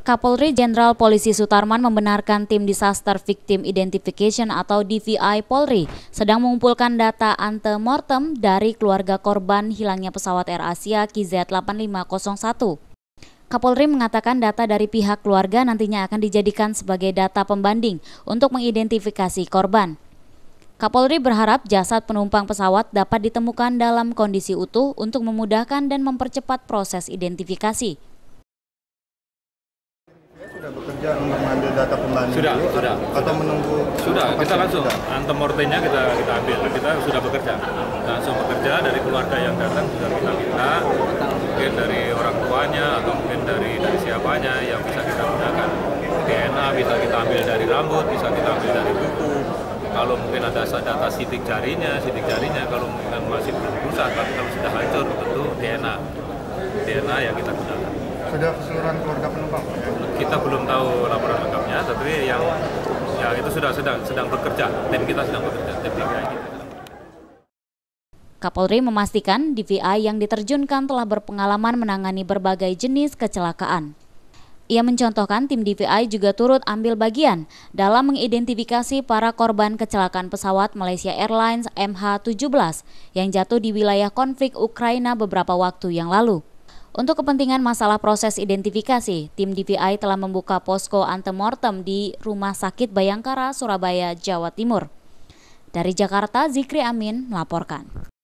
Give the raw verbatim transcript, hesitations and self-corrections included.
Kapolri Jenderal Polisi Sutarman membenarkan tim Disaster Victim Identification atau D V I Polri sedang mengumpulkan data antemortem dari keluarga korban hilangnya pesawat AirAsia Q Z delapan lima nol satu. Kapolri mengatakan data dari pihak keluarga nantinya akan dijadikan sebagai data pembanding untuk mengidentifikasi korban. Kapolri berharap jasad penumpang pesawat dapat ditemukan dalam kondisi utuh untuk memudahkan dan mempercepat proses identifikasi. Sudah bekerja untuk mengambil data pembanding sudah, dulu, sudah, atau sudah. menunggu? Sudah, kita langsung sudah. antemortemnya kita kita ambil, kita sudah bekerja, langsung bekerja dari keluarga yang datang sudah kita minta, mungkin dari orang tuanya atau mungkin dari dari siapanya yang bisa kita gunakan. D N A bisa kita ambil dari rambut, bisa kita ambil dari buku. Kalau mungkin ada data sidik jarinya, sidik jarinya kalau mungkin masih belum rusak, tapi kalau sudah hancur tentu D N A, D N A yang kita gunakan. Sudah keseluruhan keluarga penumpang? Ya? Kita belum tahu laporan lengkapnya, tapi yang ya itu sudah sedang sedang bekerja, tim kita sedang bekerja, tim D V I. Kapolri memastikan D V I yang diterjunkan telah berpengalaman menangani berbagai jenis kecelakaan. Ia mencontohkan tim D V I juga turut ambil bagian dalam mengidentifikasi para korban kecelakaan pesawat Malaysia Airlines M H tujuh belas yang jatuh di wilayah konflik Ukraina beberapa waktu yang lalu. Untuk kepentingan masalah proses identifikasi, tim D V I telah membuka posko antemortem di Rumah Sakit Bayangkara, Surabaya, Jawa Timur. Dari Jakarta, Zikri Amin melaporkan.